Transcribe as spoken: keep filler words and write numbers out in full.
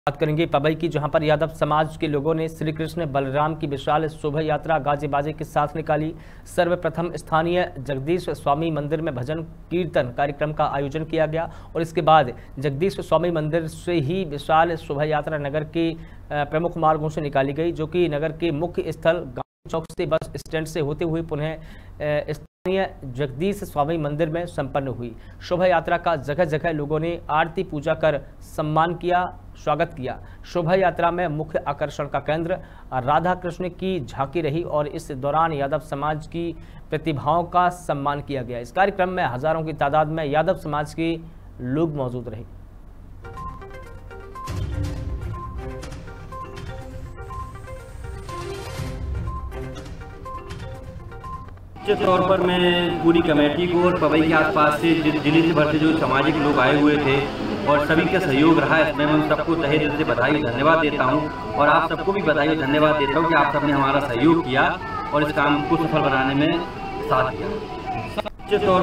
बात करेंगे पवई की, जहां पर यादव समाज के लोगों ने श्री कृष्ण बलराम की विशाल शोभा यात्रा गाजे बाजे के साथ निकाली। सर्वप्रथम स्थानीय जगदीश स्वामी मंदिर में भजन कीर्तन कार्यक्रम का आयोजन किया गया और इसके बाद जगदीश स्वामी मंदिर से ही विशाल शोभा यात्रा नगर के प्रमुख मार्गों से निकाली गई, जो कि नगर के मुख्य स्थल चौक से बस स्टैंड से होते हुए पुनः स्थानीय जगदीश स्वामी मंदिर में संपन्न हुई। शोभा यात्रा का जगह जगह लोगों ने आरती पूजा कर सम्मान किया, स्वागत किया। शोभा यात्रा में मुख्य आकर्षण का केंद्र राधा कृष्ण की झांकी रही और इस दौरान यादव समाज की प्रतिभाओं का सम्मान किया गया। इस कार्यक्रम में हजारों की तादाद में यादव समाज के लोग मौजूद रहे। निश्चित तौर पर मैं पूरी कमेटी को और पवई के आसपास से जिले से भर से जो सामाजिक लोग आए हुए थे और सभी का सहयोग रहा है, इसमें मैं उन सबको तहे दिल से बधाई धन्यवाद देता हूं और आप सबको भी बधाई और धन्यवाद देता हूं कि आप सबने हमारा सहयोग किया और इस काम को सफल बनाने में साथ दिया। निश्चित तौर